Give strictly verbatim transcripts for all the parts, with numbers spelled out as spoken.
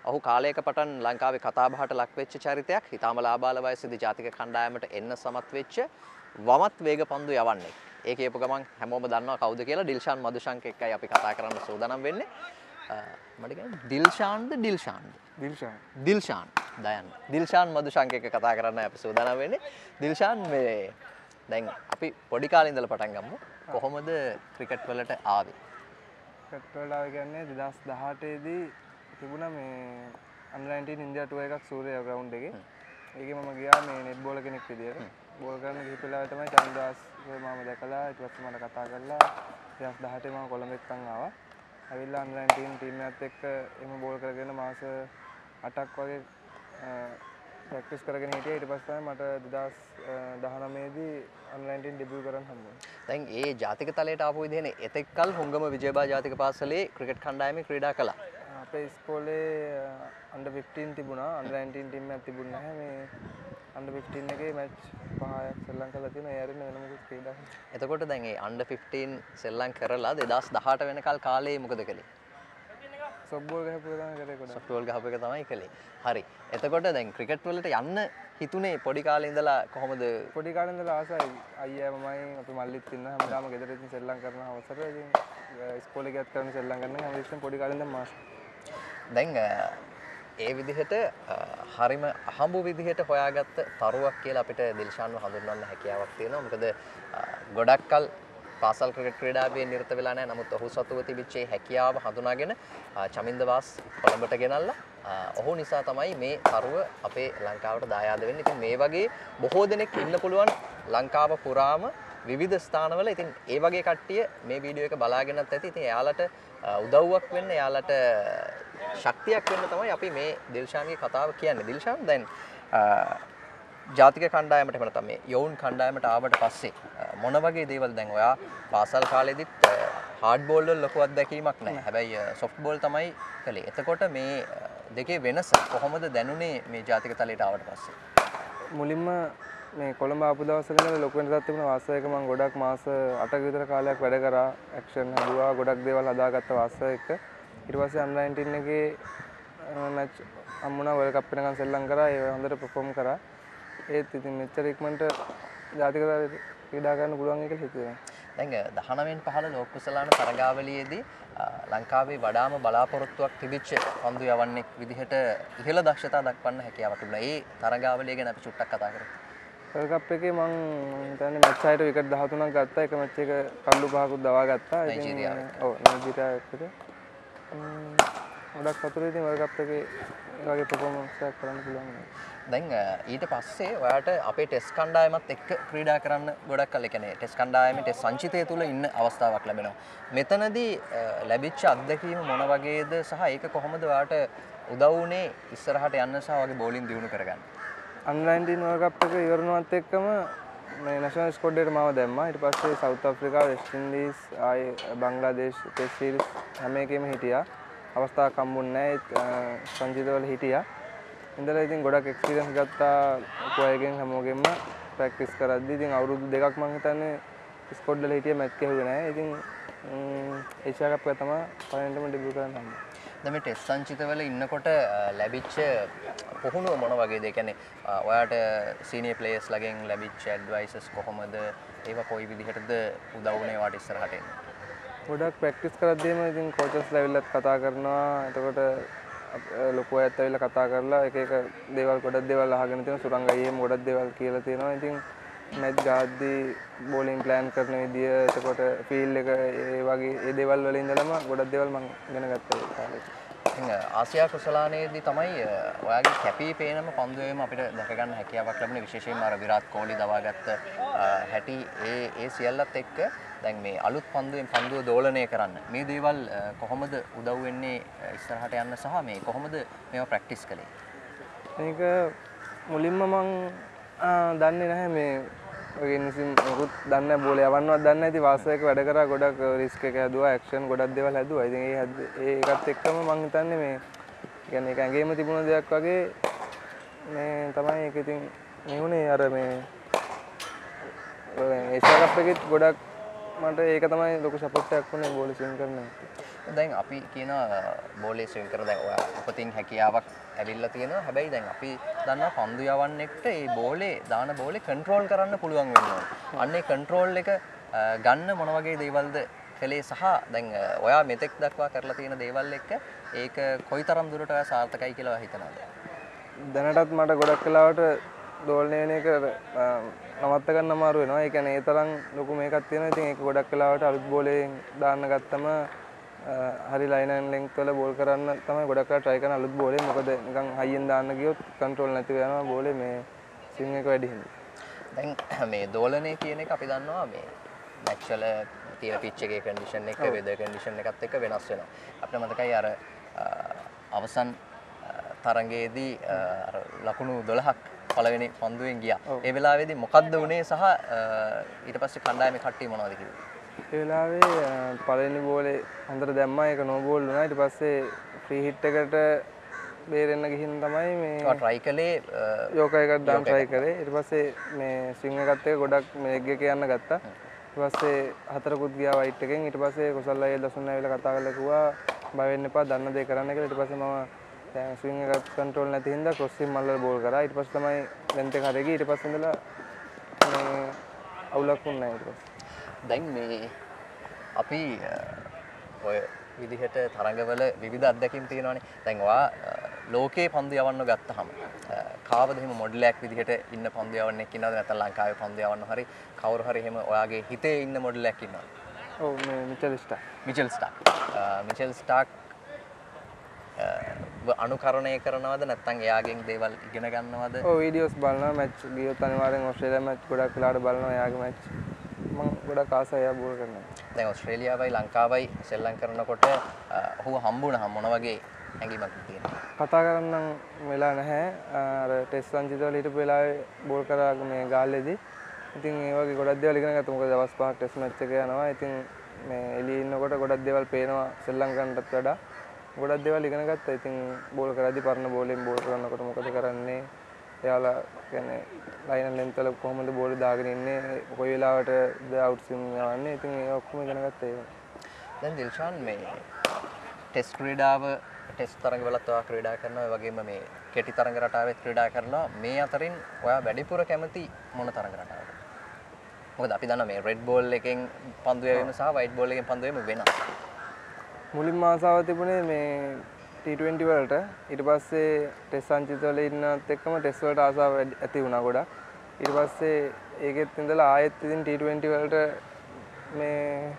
ඔහු කාලයක පටන් ලංකාවේ කතාබහට ලක් වෙච්ච චරිතයක්. ඊටාම ලාබාල වයසේදී ජාතික කණ්ඩායමට එන්න සමත් වෙච්ච වමත් වේග පන්දු යවන්නේ. ඒ කියපු ගමන් හැමෝම දන්නවා කවුද කියලා. ඩිල්ෂාන් මදුශංක එක්කයි අපි කතා කරන්න සූදානම් වෙන්නේ. මට කියන්නේ ඩිල්ෂාන්ද ඩිල්ෂාන්ද? දිල්ෂාන්. දිල්ෂාන් දයන්. දිල්ෂාන් මදුශංක එක්ක කතා කරන්න අපි සූදානම් වෙන්නේ. දිල්ෂාන් මේ දැන් අපි පොඩි කාලේ ඉඳලා පටන් ගමු. කොහොමද ක්‍රිකට් වලට ආවේ? ක්‍රිකට් වලට ආවේ කියන්නේ දෙදාස් දහඅටේ දී තිබුණා මේ අන්ඩර් නයින්ටීන් ඉන්දියා ටුවර් එකක් සූර්යා ග්‍රවුන්ඩ් එකේ. ඒකේ මම ගියා මේ නෙට් බෝලර් කෙනෙක් විදියට. බෝල් කරන ගිහිපු වෙලාවේ තමයි චන්ද්‍රදාස් මම දැකලා ඊට පස්සේ මට කතා කරලා දෙදාස් දහඅටේ මම කොළඹ එක්කන් ආවා. ඇවිල්ලා අන්ඩර් නයින්ටීන් ටීම් එකත් එක්ක එහෙම බෝල් කරගෙන මාස අටක් වගේ ප්‍රැක්ටිස් කරගෙන හිටියා. ඊට පස්සේ තමයි මට දෙදාස් දහනවය දී අන්ඩර් නයින්ටීන් ඩෙබියුට් කරන්න හම්බුනේ. දැන් ඒ ජාතික තලයට ආපු විදිහනේ එතෙක්කල් හුංගම විජයබා ජාතික පාසලේ ක්‍රිකට් කණ්ඩායමේ ක්‍රීඩා කළා. අපේ ඉස්කෝලේ අන්ඩර් ෆිෆ්ටීන් තිබුණා. අන්ඩර් නයින්ටීන් ටීම් එකක් තිබුණේ නැහැ. මේ අන්ඩර් ෆිෆ්ටීන් එකේ මැච් පහක් සෙල්ලම් කරලා තියෙනවා. ඒ අරින්න වෙන මොකද ක්‍රීඩා කරන්නේ. එතකොට දැන් ඒ අන්ඩර් ෆිෆ්ටීන් සෙල්ලම් කරලා දෙදාස් දහඅට වෙනකල් කාලේ මොකද කළේ? සොෆ්ට්බෝල් ගහපු එක තමයි කරේ කොට. සොෆ්ට්බෝල් ගහපු එක තමයි කළේ. හරි. එතකොට දැන් ක්‍රිකට් වලට යන්න හිතුනේ පොඩි කාලේ ඉඳලා කොහොමද? පොඩි කාලේ ඉඳලා ආසයි. අයියා මමයි අපි මල්ලිත් ඉන්නවා. හැමදාම ගෙදර ඉඳන් සෙල්ලම් කරන අවසර ඉතින් ඉස්කෝලේ ගියත් කරන සෙල්ලම් කරන හැමදෙස්සම පොඩි කාලේ ඉඳන් මාස්. දැන් ඒ විදිහට හරිම අහඹු විදිහට හොයාගත්ත තරුවක් කියලා අපිට දිල්ෂාන්ව හඳුන්වන්න හැකියාවක් තියෙනවා. මොකද ගොඩක් කල් පාසල් ක්‍රිකට් ක්‍රීඩාවේ නිරත වෙලා නැහැ. නමුත් ඔහු සතුව තිබිච්ච හැකියාව හඳුනාගෙන චමින්ද වාස් කොළඹට ගෙනල්ලා ඔහු නිසා තමයි මේ තරුව අපේ ලංකාවට දායාද වෙන්නේ. ඉතින් මේ වගේ බොහෝ දෙනෙක් ඉන්න පුළුවන් ලංකාව පුරාම විවිධ ස්ථානවල. ඉතින් ඒ වගේ කට්ටිය මේ වීඩියෝ එක බලාගෙනත් ඇති. ඉතින් එයාලට උදව්වක් වෙන්න, එයාලට ශක්තියක් වෙන්න තමයි අපි මේ දිල්ෂාන්ගේ කතාව කියන්නේ. දිල්ෂාන් දැන් ජාතික කණ්ඩායමට එහෙම නැත්නම් මේ යෝන් කණ්ඩායමට ආවට පස්සේ මොන වගේ දේවල් දැන් ඔයා පාසල් කාලෙදිත් හાર્ඩ් බෝල් වල ලොකු අත්දැකීමක් නැහැ. හැබැයි සොෆ්ට් බෝල් තමයි කළේ. එතකොට මේ දෙකේ වෙනස කොහොමද දැනුනේ මේ ජාතික තලයට ආවට පස්සේ? මුලින්ම මේ කොළඹ ආපු දවස් වල ලොකු වෙනසක් තිබුණා. වාසයක මම ගොඩක් මාස අටක විතර කාලයක් වැඩ කරා. ඇක්ෂන් හදුවා. ගොඩක් දේවල් හදාගත්ත වාසයක. ඊට පස්සේ අන්ඩර් නයින්ටීන් එකේ මැච් හම්බුණා. වර්ල්ඩ් කප් එකෙන් සෙල්ලම් කරා. ඒ හොඳට පර්ෆෝම් කරා. ඒත් ඉතින් මෙච්චර ඉක්මනට ජාතික තලයට ක්‍රීඩා කරන්න පුළුවන් කියලා හිතුවා. දැන් දහනවයෙන් පහළ ලෝක කුසලාන තරගාවලියේදී ලංකාවේ වඩාම බලාපොරොත්තුවක් තිබිච්ච පන්දු යවන්නෙක් විදිහට ඉහළ දක්ෂතා දක්වන්න හැකියාවක් තිබුණා. ඒ තරගාවලිය ගැන අපි චුට්ටක් කතා කරමු. වර්ල්ඩ් කප් එකේ මම හිතන්නේ මැච් හයට විකට් දහතුනක් ගත්තා. එක මැච් එක කල්ලු පහකුත් දවා ගත්තා. ඉතින් ඔව් නයිජීරියාවට ගොඩක් සතුටුයි. ඉතින් වර්ල්ඩ් කප් එකේ ඒ වගේ පර්ෆෝමන්ස් එකක් කරන්න පුළුවන්. දැන් ඊට පස්සේ ඔයාට අපේ ටෙස්ට් කණ්ඩායමත් එක්ක ක්‍රීඩා කරන්න ගොඩක් කල්, ඒ කියන්නේ ටෙස්ට් කණ්ඩායමේ ටෙස්ට් සංචිතය තුල ඉන්න අවස්ථාවක් ලැබෙනවා. මෙතනදී ලැබිච්ච අත්දැකීම මොන වගේද සහ ඒක කොහොමද ඔයාට උදව් වුනේ ඉස්සරහට යන්න සහ වගේ බෝලින් දියුණු කරගන්න? අන්ඩර් නයින්ටීන් වර්ල්ඩ් කප් එක ඉවරනවත් එක්කම මේ නැෂනල් ස්ක්වොඩ් එකට මාව දැම්මා. ඊට පස්සේ සවුත් අප්‍රිකා, වෙස්ට් ඉන්ඩීස්, ආයේ බංග්ලාදේශ ටෙස්ට් සීරීස් හැම එකෙම හිටියා. අවස්ථාවක් හම්බුන්නේ නැහැ. සංජිතවල හිටියා. ඉඳලා ඉතින් ගොඩක් එක්ස්පීරියන්ස් ගත්තා. කොයගෙන් හැමෝගෙම ප්‍රැක්ටිස් කරද්දි ඉතින් අවුරුදු දෙකක් මම හිතන්නේ ස්ක්වොඩ් වල හිටියේ මැච් කෙහුවේ නැහැ. ඉතින් ඒෂියා කප් එක තමයි පළවෙනිටම ඩෙබියුට් කරන්න හම්බුනේ. දැන් මේ ටෙස්ට් සංචිතවල ඉන්නකොට ලැබිච්ච පුහුණුව මොන වගේද? ඒ කියන්නේ ඔයාට සීනියර් ප්ලේයර්ස් ලාගෙන් ලැබිච්ච ඇඩ්වයිසස් කොහොමද? ඒවා කොයි විදිහටද උදව් වුනේ ඔයාට ඉස්සරහට එන්න? ගොඩක් ප්‍රැක්ටිස් කරද්දීම ඉතින් කෝචස් ලැවිල්ලත් කතා කරනවා. එතකොට ලොකු අයත් ඇවිල්ලා කතා කරලා එක එක දේවල් ගොඩක් දේවල් අහගෙන තියෙනවා. සුරංග අයියේම ගොඩක් දේවල් කියලා තියෙනවා. ඉතින් මැච් ගහද්දී බෝලින් ප්ලෑන් කරන විදිය, එතකොට ෆීල්ඩ් එක ඒ වගේ ඒ දේවල් වල ඉඳලම ගොඩක් දේවල් මම ඉගෙන ගත්තා ඒ කාලේ. ඉතින් ආසියා කුසලානයේදී තමයි ඔයාගේ කැපී පේනම පන්දුවේම අපිට දැක ගන්න හැකියාවක් ලැබුණේ. විශේෂයෙන්ම අර විරාට් කොහ්ලි දවාගත්ත හැටි ඒ ඒ සියල්ලත් එක්ක දැන් මේ අලුත් පන්දුවෙන් පන්දුව දෝලනය කරන්න මේ දේවල් කොහොමද උදව් වෙන්නේ ඉස්සරහට යන්න සහ මේ කොහොමද මේවා ප්‍රැක්ටිස් කළේ? මේක මුලින්ම මම දන්නේ නැහැ මේ වගේ නිසින් මොකුත් දන්නේ නැහැ, බෝල යවන්නවත් දන්නේ නැති වාසයක වැඩ කරා. ගොඩක් රිස්ක් එක හැදුවා, ඇක්ෂන් ගොඩක් දේවල් හැදුවා. ඉතින් ඒ ඒකත් එක්කම මම හිතන්නේ මේ කියන්නේ ඒක ඇඟේම තිබුණ දෙයක් වගේ මේ තමයි ඒක. ඉතින් මේ උනේ අර මේ ඒෂියා කප් එකෙත් ගොඩක් මට ඒක තමයි ලොකු සපෝට් එකක් වුණේ බෝල ස්විං කරන්න. දැන් අපි කියන බෝලේ ස්විම් කරන දැන් ඔයා උපතින් හැකියාවක් ඇවිල්ලා තියෙනවා. හැබැයි දැන් අපි දන්නවා පන්දු යවන්න එක්ක ඒ බෝලේ දාන බෝලේ කන්ට්‍රෝල් කරන්න පුළුවන් වෙනවා. අන්න ඒ කන්ට්‍රෝල් එක ගන්න මොන වගේ දේවල්ද කළේ සහ දැන් ඔයා මෙතෙක් දක්වා කරලා තියෙන දේවල් එක්ක ඒක කොයිතරම් දුරට ඔයා සාර්ථකයි කියලා ඔයා හිතනවද? දැනටත් මට ගොඩක් වෙලාවට දෝලනය වෙන එක නවත්ත ගන්න අමාරු වෙනවා. ඒ කියන්නේ ඒ තරම් ලොකු මේකක් තියෙනවා. ඉතින් ඒක ගොඩක් වෙලාවට අලුත් බෝලයෙන් දාන්න ගත්තම හරි ලයින් ඇන්ඩ් ලෙන්ග්ත් වල බෝල් කරන්න තමයි ගොඩක් වෙලා try කරන අලුත් බෝලේ. මොකද නිකන් හයියෙන් දාන්න ගියොත් කන්ට්‍රෝල් නැතිව යනවා බෝලේ මේ ස්විං එක වැඩි හින්දා. දැන් මේ දෝලනය කියන එක අපි දන්නවා මේ මැච් වල තියෙන පිච් එකේ කන්ඩිෂන් එක වෙදර් කන්ඩිෂන් එකත් එක්ක වෙනස් වෙනවා. අපිට මතකයි අර අවසන් තරඟයේදී අර ලකුණු දොළහක් පළවෙනි පන්දුවෙන් ගියා. ඒ වෙලාවේදී මොකද්ද වුනේ සහ ඊට පස්සේ කණ්ඩායමේ කට්ටිය මොනවද කිව්වේ? ඒ වෙලාවේ පළවෙනි බෝලේ හොඳට දැම්මා. ඒක නෝ බෝල් වුණා. ඊට පස්සේ ෆ්‍රී හිට් එකට බේරෙන්න ගිහින් තමයි මේ ඔය try කළේ යෝකා එකක් දාන්න try කරේ. ඊට පස්සේ මේ ස්විං එකත් එක්ක ගොඩක් මේ එග් එක යන්න ගත්තා. ඊට පස්සේ හතරකුත් ගියා වයිට් එකෙන්. ඊට පස්සේ කොසල් අයියා දසුන් ඇවිල්ලා කතා කරලා කිව්වා බය වෙන්න එපා දන්න දේ කරන්න කියලා. ඊට පස්සේ මම දැන් ස්විං එක කන්ට්‍රෝල් නැති හින්දා ක්‍රොස් සිම් මල්ලල බෝල් කරා. ඊට පස්සේ තමයි ලෙන්ත් එක හරිය ගියේ. ඊට පස්සේ ඉඳලා මේ අවුලක් වුණේ නැහැ ඊට පස්සේ. දැන් මේ අපි ඔය විදිහට තරඟවල විවිධ අත්දැකීම් තියෙනවානේ. දැන් ඔයා ලෝකේ පන්දු යවන්න ගත්තහම කාවද එහෙම මොඩලයක් විදිහට ඉන්න පන්දු යවන්නෙක් ඉන්නවද නැත්නම් ලංකාවේ පන්දු යවන්න හරි කවුරු හරි එහෙම ඔයාගේ හිතේ ඉන්න මොඩලයක් ඉන්නවද? ඔව් මේ Mitchell Starc. Mitchell Starc. Mitchell Starc අනුකරණය කරනවද නැත්නම් එයාගෙන් දේවල් ඉගෙන ගන්නවද? ඔව් වීඩියෝස් බලනවා. මැච් ගියොත් අනිවාර්යෙන් ඕස්ට්‍රේලියා මැච් ගොඩක් වෙලාවට බලනවා එයාගේ මැච්. මම ගොඩක් ආසයි එයා බෝල් කරනවා. දැන් ඕස්ට්‍රේලියාවයි ලංකාවයි සෙල්ලම් කරනකොට ඔහුව හම්බුනහම මොන වගේ හැඟීමක් තියෙනවා? කතා කරන්නම් වෙලා නැහැ. අර ටෙස්ට් සංචිත වල හිටපු වෙලාවේ බෝල් කරා මේ ගාල්ලේදී. ඉතින් ඒ වගේ ගොඩක් දේවල් ඉගෙන ගත්තා. මොකද දවස් පහක් ටෙස්ට් මැච් එක යනවා. ඉතින් මේ එළියේ ඉන්නකොට ගොඩක් දේවල් පේනවා සෙල්ලම් කරන්නටත් වඩා. ගොඩක් දේවල් ඉගෙන ගත්තා. ඉතින් බෝල් කරද්දී පරණ බෝලෙන් බෝල් කරනකොට මොකද කරන්නේ? එයාලා කියන්නේ ලයින් ඇන්ඩ් ලෙන්ත් වල කොහොමද බෝල් දාගෙන ඉන්නේ? කොයි වෙලාවටද අවුට් ස්විම් යවන්නේ? ඉතින් ඒ ඔක්කොම ඉගෙන ගත්තා ඒක. දැන් දිල්ෂාන් මේ ටෙස්ට් ක්‍රීඩාව ටෙස්ට් තරඟවලත් ඔයා ක්‍රීඩා කරනවා. ඒ වගේම මේ කෙටි තරඟ රටාවෙත් ක්‍රීඩා කරනවා. මේ අතරින් ඔයා වැඩිපුර කැමති මොන තරඟ රටාවකද? මොකද අපි දන්නවා මේ රෙඩ් බෝල් එකෙන් පන්දු යැවීම සහ වයිට් බෝල් එකෙන් පන්දු යැවීම වෙනස්. මුලින්ම ආසාව තිබුණේ මේ ටී ට්වෙන්ටි වලට. ඊට පස්සේ ටෙස්ට් සංචිත වල ඉන්නත් එක්කම ටෙස්ට් වලට ආසාව ඇති වුණා ගොඩක්. ඊට පස්සේ ඒකෙත් ඉඳලා ආයෙත් ඉතින් ටී ට්වෙන්ටි වලට මේ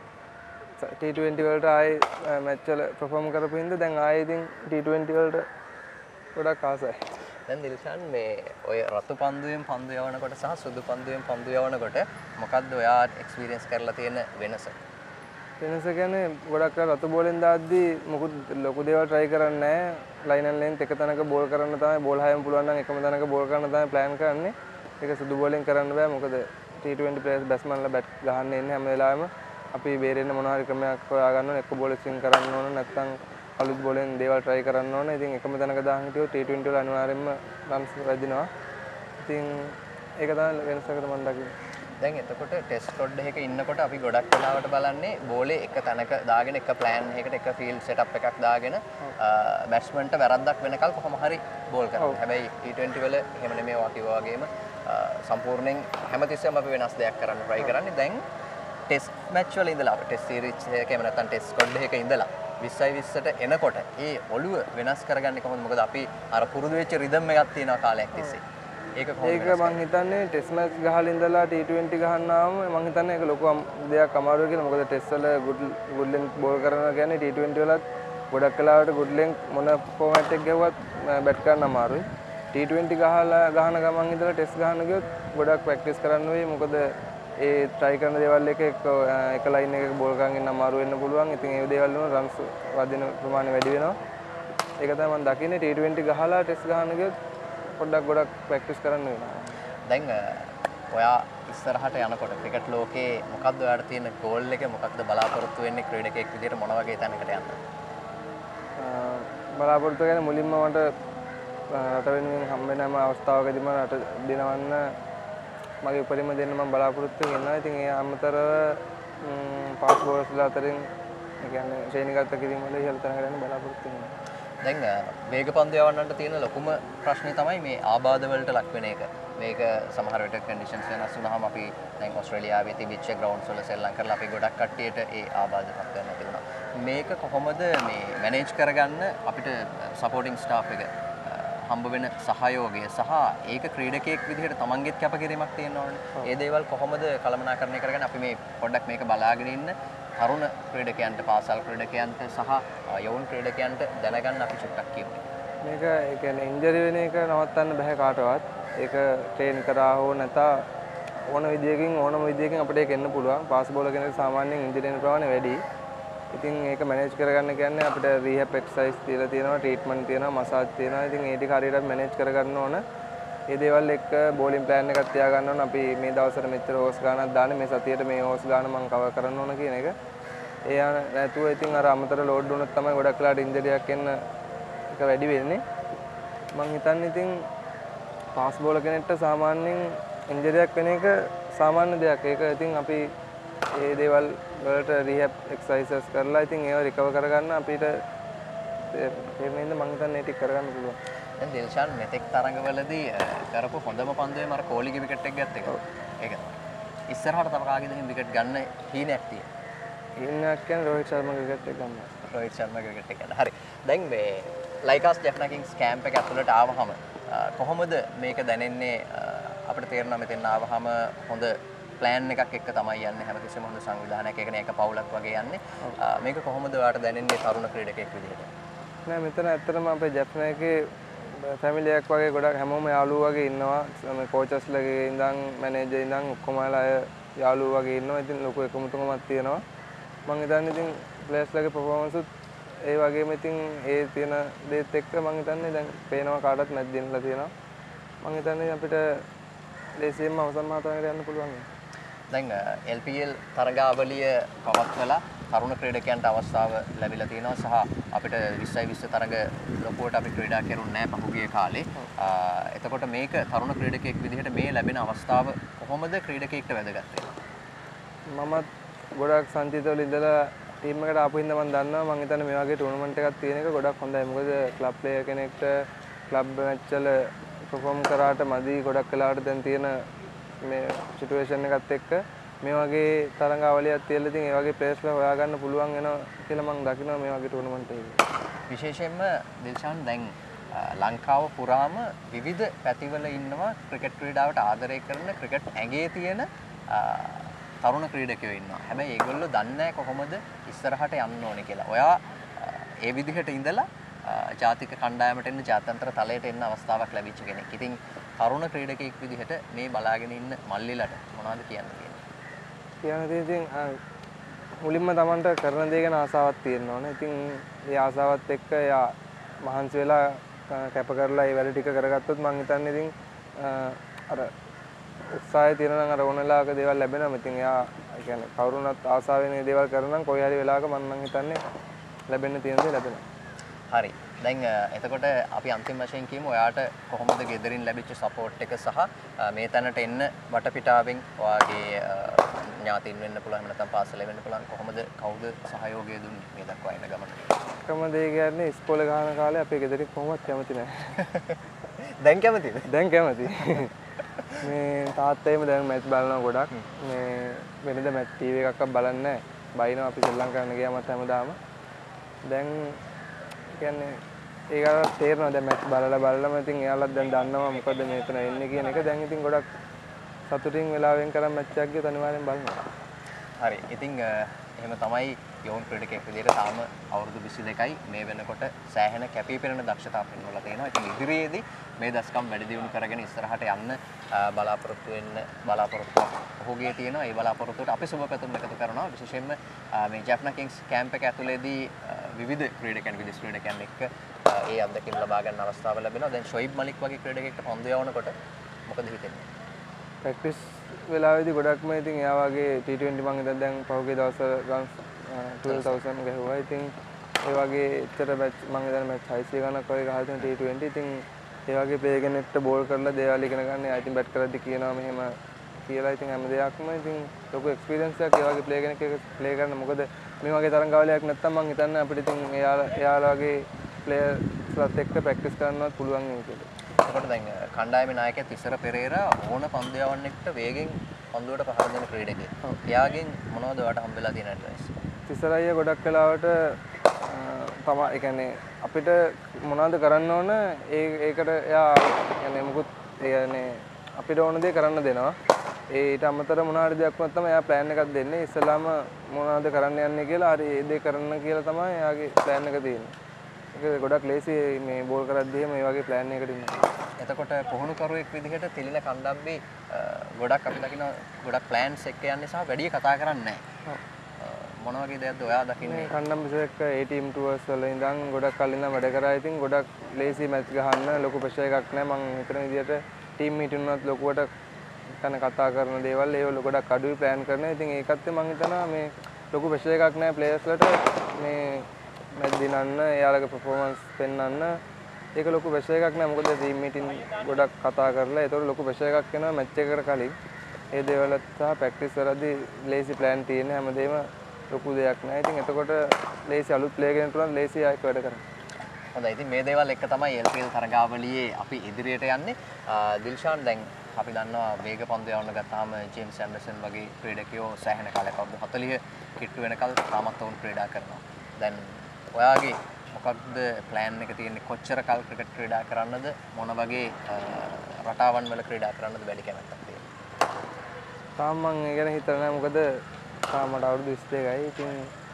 ටී ට්වෙන්ටි වලට ආයෙ මැච් වල පර්ෆෝම් කරපු හින්දා දැන් ආයෙ ඉතින් ටී ට්වෙන්ටි වලට ගොඩක් ආසයි. දැන් දිල්ෂාන් මේ ඔය රතු පන්දුවෙන් පන්දු යවනකොට සහ සුදු පන්දුවෙන් පන්දු යවනකොට මොකද්ද ඔයා එක්ස්පීරියන්ස් කරලා තියෙන වෙනස? වෙනස කියන්නේ ගොඩක් අය රතු බෝලෙන් දාද්දී මොකුත් ලොකු දේවල් try කරන්නේ නැහැ. ලයින් ඇන්ඩ් ලෙන්ත් එක තැනක බෝල් කරන්න තමයි බෝල් හයම පුළුවන් නම් එකම තැනක බෝල් කරන්න තමයි ප්ලෑන් කරන්නේ. ඒක සුදු බෝලෙන් කරන්න බෑ. මොකද ටී ට්වෙන්ටි ප්ලේයර්ස් බැට්ස්මන්ලා බැට් ගහන්න ඉන්නේ හැම වෙලාවෙම. අපි බේරෙන්න මොනවා හරි ක්‍රමයක් හොයා ගන්න ඕන. එක්ක බෝල් ස්විං කරන්න ඕන නැත්නම් අලුත් බෝලෙන් දේවල් try කරන්න ඕන. ඉතින් එකම තැනක දාන්න හිටියොත් ටී ට්වෙන්ටි වල අනිවාර්යයෙන්ම රන්ස් වැදිනවා. ඉතින් ඒක තමයි වෙනසකට මම දකින්නේ. දැන් එතකොට ටෙස්ට් රොඩ් එකක ඉන්නකොට අපි ගොඩක් වෙලාවට බලන්නේ බෝලේ එක තැනක දාගෙන එක ප්ලෑන් එකකට එක ෆීල්ඩ් සෙටප් එකක් දාගෙන බැට්ස්මන්ට වැරද්දක් වෙනකල් කොහොම හරි බෝල් කරනවා. හැබැයි ටී ට්වෙන්ටි වල එහෙම නෙමෙයි ඔයා කිව්වා වගේම සම්පූර්ණයෙන් හැමතිස්සෙම අපි වෙනස් දෙයක් කරන්න try කරන්නේ. දැන් ටෙස්ට් මැච් වල ඉඳලා අපි ටෙස්ට් සීරීස් එකේම නැත්නම් ටෙස්ට් රොඩ් එකක ඉඳලා විස්සයි විස්සට එනකොට ඒ ඔළුව වෙනස් කරගන්නේ කොහොමද? මොකද අපි අර පුරුදු වෙච්ච රිද්ම් එකක් තියෙනවා කාලයක් තිස්සේ. ඒක ඒක මං හිතන්නේ ටෙස්ට් මැච් ගහලා ඉඳලා ටී ට්වෙන්ටි ගහන්නාම මං හිතන්නේ ඒක ලොකු දෙයක් අමාරුයි කියලා. මොකද ටෙස්ට් වල ගුඩ් ගුඩ් ලෙන්ත් බෝල් කරනවා කියන්නේ ටී ට්වෙන්ටි වලත් ගොඩක් වෙලාවට ගුඩ් ලෙන්ත් මොන ෆෝමැට් එක ගැව්වත් බැට් කරන්න අමාරුයි. ටී ට්වෙන්ටි ගහලා ගහන ගමන් ඉඳලා ටෙස්ට් ගහන්න ගියොත් ගොඩක් ප්‍රැක්ටිස් කරන්න වෙයි. මොකද ඒ try කරන දේවල් එක එක ලයින් එකක බෝල් කරන් ඉන්න අමාරු වෙන්න පුළුවන්. ඉතින් ඒ දේවල් වල රන්ස් වදින ප්‍රමාණය වැඩි වෙනවා. ඒක තමයි මම දකින්නේ ටී ට්වෙන්ටි ගහලා ටෙස්ට් ගහන්න ගියොත් පොඩ්ඩක් ගොඩක් ප්‍රැක්ටිස් කරන්න වෙනවා. දැන් ඔයා ඉස්සරහට යනකොට ක්‍රිකට් ලෝකේ මොකද්ද ඔයාට තියෙන ගෝල් එක? මොකක්ද බලාපොරොත්තු වෙන්නේ ක්‍රීඩකයෙක් විදිහට මොන වගේ තැනකට යන්න? බලාපොරොත්තු කියන්නේ මුලින්ම මට රට වෙනුවෙන් හම්බ වෙනම අවස්ථාවකදීම රට දිනවන්න මගේ උපරිම දෙන්න මම බලාපොරොත්තු වෙනවා. ඉතින් ඒ අමතරව පාස් බෝලර්ස්ලා අතරින් ඒ කියන්නේ ශ්‍රේණිගත කිරීම වල ඉහළ තැනකට යන්න බලාපොරොත්තු වෙනවා. දැන් වේග පන්දු යවන්නට තියෙන ලොකුම ප්‍රශ්නේ තමයි මේ ආබාධ වලට ලක් වෙන එක. මේක සමහර විට කන්ඩිෂන්ස් වෙනස් වුණාම අපි දැන් ඕස්ට්‍රේලියාවේ තිබිච්ච ග්‍රවුන්ඩ්ස් වල සෙල්ලම් කරලා අපි ගොඩක් කට්ටියට ඒ ආබාධ පත් වෙන්න තිබුණා. මේක කොහොමද මේ මැනේජ් කරගන්න අපිට සපෝටින් ස්ටාෆ් එක හම්බ වෙන සහයෝගය සහ ඒක ක්‍රීඩකයෙක් විදිහට තමන්ගේත් කැපකිරීමක් තියෙනවනේ. ඒ දේවල් කොහොමද කළමනාකරණය කරගෙන අපි මේ පොඩ්ඩක් මේක බලාගෙන ඉන්න තරුණ ක්‍රීඩකයන්ට පාසල් ක්‍රීඩකයන්ට සහ යවුන් ක්‍රීඩකයන්ට දැනගන්න අපි චුට්ටක් කියමු. මේක ඒ කියන්නේ ඉන්ජරි වෙන එක නවත්තන්න බෑ කාටවත්. ඒක ට්‍රේන් කරා හෝ නැතා ඕන විදියකින් ඕනම විදියකින් අපිට ඒක එන්න පුළුවන්. පාස් බෝලර් කෙනෙක් සාමාන්‍යයෙන් ඉන්ජරි වෙන ප්‍රමාණය වැඩි. ඉතින් ඒක මැනේජ් කරගන්න කියන්නේ අපිට රීහැබ් එක්සර්සයිස් තියලා තියෙනවා, ට්‍රීට්මන්ට් තියෙනවා, මසාජ් තියෙනවා. ඉතින් ඒ ටික හරියට මැනේජ් කරගන්න ඕන. මේ දේවල් එක්ක බෝලින් ප්ලෑන් එකක් තියාගන්න ඕන. අපි මේ දවස්වල මෙච්චර ඕවර්ස් ගානක් දාන්නේ, මේ සතියේට මේ ඕවර්ස් ගාන මම කවර් කරන්න ඕන කියන එක. ඒ නැතුව ඉතින් අර අමතර ලෝඩ් වුණොත් තමයි ගොඩක් වෙලාට ඉන්ජරියක් එන්න එක වැඩි වෙන්නේ. මම හිතන්නේ ඉතින් පාස් බෝලර් කෙනෙක්ට සාමාන්‍යයෙන් ඉන්ජරියක් වෙන එක සාමාන්‍ය දෙයක්. ඒක ඉතින් අපි මේ දේවල් වලට රීහැබ් එක්සර්සයිසස් කරලා ඉතින් ඒව රිකවර් කරගන්න අපිට තේරෙනින්ද මම හිතන්නේ ඒක කරගන්න පුළුවන්. දැන් දිල්ෂාන් මෙතෙක් තරඟවලදී කරපු හොඳම පන්දුවේ මර කෝලිගේ විකට් එක ගත්ත එක. ඒක තමයි. ඉස්සරහට තව කාගේද හිම විකට් ගන්න හීනයක් තියෙනවා. හීනයක් කියන්නේ රෝහිත් ශර්මාගේ විකට් එක ගන්න. රෝහිත් ශර්මාගේ විකට් එක ගන්න. හරි. දැන් මේ ලයිකාස් ජෙෆ්නා කිංස් කැම්ප් එක ඇතුළට ආවහම කොහොමද මේක දැනෙන්නේ? අපිට තේරෙනවා මෙතෙන් ආවහම හොඳ ප්ලෑන් එකක් එක්ක තමයි යන්නේ, හැමතිස්සෙම හොඳ සංවිධානයක් එකනේ, එක පවුලක් වගේ යන්නේ. මේක කොහොමද ඔයාලට දැනෙන්නේ තරුණ ක්‍රීඩකයෙක් විදිහට? නෑ මෙතන ඇත්තටම අපේ ජෙෆ්නා එකේ ෆැමිලි එකක් වගේ ගොඩක් හැමෝම යාළුවෝ වගේ ඉන්නවා. මේ කෝචස්ලගේ ඉඳන් මැනේජර් ඉඳන් ඔක්කොම අය යාළුවෝ වගේ ඉන්නවා. ඉතින් ලොකු එකමුතුකමක් තියෙනවා. මම හිතන්නේ ඉතින් ප්ලේයර්ස්ලගේ පර්ෆෝමන්ස් උත් ඒ වගේම ඉතින් ඒ තියෙන දේත් එක්ක මම හිතන්නේ දැන් පේනවා කාටවත් මැච් දෙන්නලා තියෙනවා. මම හිතන්නේ අපිට ලේසියෙන්ම අවසන් මාතවකට යන්න පුළුවන්. දැන් එල් පී එල් තරගාවලිය පවත්වලා තරුණ ක්‍රීඩකයන්ට අවස්ථාව ලැබිලා තියෙනවා සහ අපිට විස්සයි විස්ස තරග ලොකුවට අපි ක්‍රීඩා කරුන්නේ නැහැ පහුගිය කාලේ. එතකොට මේක තරුණ ක්‍රීඩකයෙක් විදිහට මේ ලැබෙන අවස්ථාව කොහොමද ක්‍රීඩකයෙක්ට වැදගත් වෙන්නේ? මමත් ගොඩක් සංචිතවල ඉඳලා ටීම් එකට ආපු හින්දා මම දන්නවා මම හිතන්නේ මේ වගේ ටූර්නමන්ට් එකක් තියෙන එක ගොඩක් හොඳයි. මොකද ක්ලබ් ප්ලේයර් කෙනෙක්ට ක්ලබ් මැච් වල පර්ෆෝම් කරාට මදි ගොඩක් වෙලාවට දැන් තියෙන මේ සිටුේෂන් එකත් එක්ක මේ වගේ තරඟාවලියක් තියලා ඉතින් ඒ වගේ ප්ලේයර්ස්ලා හොයාගන්න පුළුවන් වෙනවා කියලා මම දකිනවා මේ වගේ ටූර්නමන්ට් එකක. විශේෂයෙන්ම දිල්ෂාන් දැන් ලංකාව පුරාම විවිධ පැතිවල ඉන්නවා ක්‍රිකට් ක්‍රීඩාවට ආදරය කරන ක්‍රිකට් ඇගේ තියෙන තරුණ ක්‍රීඩකයෝ ඉන්නවා. හැබැයි ඒගොල්ලෝ දන්නේ නැහැ කොහොමද ඉස්සරහට යන්න ඕනේ කියලා. ඔයා ඒ විදිහට ඉඳලා ජාතික කණ්ඩායමට එන්න ජාත්‍යන්තර තලයට එන්න අවස්ථාවක් ලැබිච්ච කෙනෙක්. ඉතින් තරුණ ක්‍රීඩකයෙක් විදිහට මේ බලාගෙන ඉන්න මල්ලිලට මොනවද කියන්න තියෙන්නේ? කියන්න තියෙන්නේ ඉතින් මුලින්ම Tamanට කරන දේ ගැන ආසාවක් තියෙන්න ඕනේ. ඉතින් ඒ ආසාවත් එක්ක එයා මහන්සි වෙලා කැප කරලා ඒ වැඩ ටික කරගත්තොත් මම හිතන්නේ ඉතින් අර උත්සාහය තියෙනවා නම් අර ඕනලාක දේවල් ලැබෙනවා. ඉතින් එයා ඒ කියන්නේ කවුරුණත් ආසාවෙන් මේ දේවල් කරනවා නම් කොයි හරි වෙලාවක මම නම් හිතන්නේ ලැබෙන්න තියෙන දේ ලැබෙනවා. හරි. දැන් එතකොට අපි අන්තිම වශයෙන් කියමු ඔයාට කොහොමද ගෙදරින් ලැබිච්ච සපෝට් එක සහ මේ තැනට එන්න වටපිටාවෙන් ඔයාගේ ඥාතීන් වෙන්න පුළුවන් එහෙම නැත්නම් පාසලේ වෙන්න පුළුවන් කොහොමද කවුද සහයෝගය දුන්නේ මේ දක්වා එන ගමනට? එකම දේ කියන්නේ ඉස්කෝලේ ගහන කාලේ අපේ ගෙදරින් කොහොමවත් කැමති නැහැ. දැන් කැමතිද? දැන් කැමති. මේ තාත්තේම දැන් මැච් බලනවා ගොඩක්. මේ වෙනද මැච් ටීවී එකක්වත් බලන්නේ නැහැ. බයිනවා අපි ශ්‍රී ලංකාවට ගියාමත් හැමදාම. දැන් කියන්නේ ඒකට තේරෙනවා දැන් මැච් බලලා බලලම ඉතින් එයාලත් දැන් දන්නවා මොකද මෙතන එන්නේ කියන එක. දැන් ඉතින් ගොඩක් සතුටින් වෙලාවෙන් කරන් මැච් එකක් ගියොත් අනිවාර්යෙන් බලනවා. හරි. ඉතින් එහෙම තමයි යෝන් ක්‍රීඩකයෙක් විදිහට තාම අවුරුදු විසි දෙකයි මේ වෙනකොට සෑහෙන කැපී පෙනෙන දක්ෂතාව පෙන්වලා තියෙනවා. ඉතින් ඉදිරියේදී මේ දස්කම් වැඩි දියුණු කරගෙන ඉස්සරහට යන්න බලාපොරොත්තු වෙන්න බලාපොරොත්තුවක් ඔහුගේ තියෙනවා. ඒ බලාපොරොත්තුවට අපි සුබ පැතුම් එකතු කරනවා. විශේෂයෙන්ම මේ ජැෆ්නා කිංස් කැම්ප් එක ඇතුළේදී විවිධ ක්‍රීඩකයන් විදේශ ක්‍රීඩකයන් එක්ක ඒ අත්දැකීම් ලබා ගන්න අවස්ථාව ලැබෙනවා. දැන් ෂොයිබ් මලික් වගේ ක්‍රීඩකයෙක්ට පන්දු යවනකොට මොකද හිතෙන්නේ? ප්‍රැක්ටිස් වෙලාවේදී ගොඩක්ම ඉතින් එයා වගේ ටී ට්වෙන්ටි මම ඉතින් දැන් පහුගිය දවස්වල ගන්ස් twelve thousand ගහුවා. ඉතින් ඒ වගේ එච්චර මැච් මම ඉතින් මැච් හයසිය ගණක් වගේ ගහලා තියෙන ටී ට්වෙන්ටි. ඉතින් ඒ වගේ ප්ලේ කෙනෙක්ට බෝල් කරලා දේවල් ඉගෙන ගන්න. එයා ඉතින් බැට් කරද්දි කියනවා මෙහෙම කියලා. ඉතින් හැම දෙයක්ම ඉතින් ලොකු එක්ස්පීරියන්ස් එකක් ඒ වගේ ප්ලේ කෙනෙක් එක්ක ප්ලේ කරන්න. මොකද මේ වගේ තරඟාවලියක් නැත්තම් මං හිතන්නේ අපිට ඉතින් එයාලා එයාලා වගේ ප්ලේයර්ස්ලත් එක්ක ප්‍රැක්ටිස් කරන්නවත් පුළුවන් වෙයි කියලා. එතකොට දැන් කණ්ඩායමේ නායකයා තිසර පෙරේරා ඕන පන්දු යවන්නෙක්ට වේගෙන් පන්දුවට පහර දෙන ක්‍රීඩකයෙක්. එයාගෙන් මොනවද ඔයාලට හම්බෙලා තියෙන ඇඩ්වයිස්? තිසර අයියා ගොඩක් වෙලාවට තමයි ඒ කියන්නේ අපිට මොනවද කරන්න ඕන ඒ ඒකට එයා يعني මොකුත් ඒ කියන්නේ අපිට ඕන දේ කරන්න දෙනවා. ඒ ඊට අමතර මොන හරි දෙයක් වුණත් තමයි එයා ප්ලෑන් එකක් දෙන්නේ. ඉස්සලාම මොනවද කරන්න යන්නේ කියලා හරි ඒ දේ කරන්න කියලා තමයි එයාගේ ප්ලෑන් එක තියෙන්නේ. ඒක ගොඩක් ලේසි මේ බෝල් කරද්දී මේ වගේ ප්ලෑන් එකකට ඉන්නවා. එතකොට පුහුණුකරුවෙක් විදිහට තිලින කණ්ඩායමේ ගොඩක් අපි දකින්න ගොඩක් ප්ලෑන්ස් එක්ක යන්නේ සහ වැඩි කතා කරන්නේ නැහැ. මොන වගේ දෙයක්ද ඔයා දකින්නේ? කණ්ඩායම් විශේෂක ඒ ටීම් ටුවර්ස් වල ඉඳන් ගොඩක් කලින් ඉඳන් වැඩ කරා. ඉතින් ගොඩක් ලේසි මැච් ගහන්න ලොකු ප්‍රෙෂර් එකක් නැහැ. මම හිතන විදිහට ටීම් මීටින් වලත් ලොකුවට කන කතා කරන දේවල් ඒවල ගොඩක් අඩුයි ප්ලෑන් කරන. ඉතින් ඒකත් මම හිතනවා මේ ලොකු ප්‍රෙෂර් එකක් නැහැ ප්ලේයර්ස්ලට මේ මැච් දිනන්න, එයාලගේ පර්ෆෝමන්ස් පෙන්වන්න. ඒක ලොකු ප්‍රෙෂර් එකක් නැහැ. මොකද ටීම් මීටින් ගොඩක් කතා කරලා ඒතකොට ලොකු ප්‍රෙෂර් එකක් එනවා මැච් එකකට කලින්. ඒ දේවලත් සහ ප්‍රැක්ටිස් වලදී ලේසි ප්ලෑන් තියෙන හැමදේම ලොකු දෙයක් නැහැ. ඉතින් එතකොට ලේසි අලුත් ප්ලේයර් කෙනෙකුට උනත් ලේසි ආයක වැඩ කරන්න. හොඳයි. ඉතින් මේ දේවල් එක තමයි එල් පී එල් තරගාවලියේ අපි ඉදිරියට යන්නේ. දිල්ෂාන් දැන් අපි දන්නවා වේග පන්දු යවන්න ගත්තාම ජේම්ස් ඇන්ඩර්සන් වගේ ක්‍රීඩකයෝ සෑහෙන කාලයක් අවුරුදු හතළිහ කිට්ටු වෙනකල් තාමත් වුන් ක්‍රීඩා කරනවා. දැන් ඔයාගේ මොකක්ද ප්ලෑන් එක තියෙන්නේ? කොච්චර කල් ක්‍රිකට් ක්‍රීඩා කරන්නද? මොන වගේ රටාවන් වල ක්‍රීඩා කරන්නද වැඩි කැමැත්තක් තියෙන්නේ? තාම මම ඒ ගැන හිතලා නැහැ. මොකද තාම මට අවුරුදු විස් දෙකයි. ඉතින්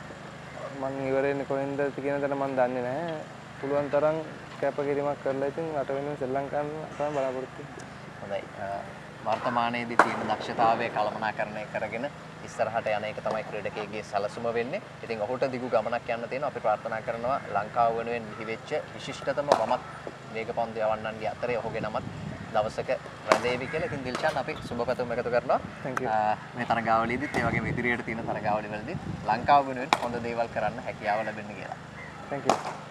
මම ඉවර වෙන්නේ කොහෙන්ද කියන දේ මම දන්නේ නැහැ. පුළුවන් තරම් කැපකිරීමක් කරලා ඉතින් රට වෙනුවෙන් ශ්‍රී ලංකාවෙන් තමයි බලාපොරොත්තු වෙන්නේ. හොඳයි. වර්තමානයේදී තියෙන දක්ෂතාවය කළමනාකරණය කරගෙන ඉස්සරහට යන එක තමයි ක්‍රීඩකයෙක්ගේ සැලසුම වෙන්නේ. ඉතින් ඔහුට දිගු ගමනක් යන්න තියෙනවා. අපි ප්‍රාර්ථනා කරනවා ලංකාව වෙනුවෙන් බිහිවෙච්ච විශිෂ්ටතම වමත් වේගපන්දු යවන්නන්ගේ අතරේ ඔහුගේ නමත් දවසක රැඳේවි කියලා. ඉතින් දිල්ෂාන් අපි සුබපැතුම් එකතු කරනවා. Thank you. මේ තරගාවලියේදීත් ඒ වගේම ඉදිරියට තියෙන තරගාවලිවලදී ලංකාව වෙනුවෙන් හොඳ දේවල් කරන්න හැකියාව ලැබෙන්න කියලා. Thank you.